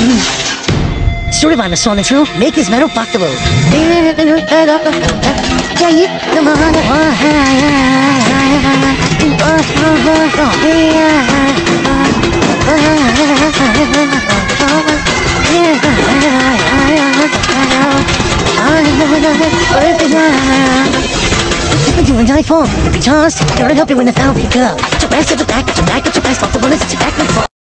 Storyline was falling through, make his metal fuck the road. You and I fall, be tossed, gotta help you when the foul pick up. Get your back, off the bullets, get your back and fall.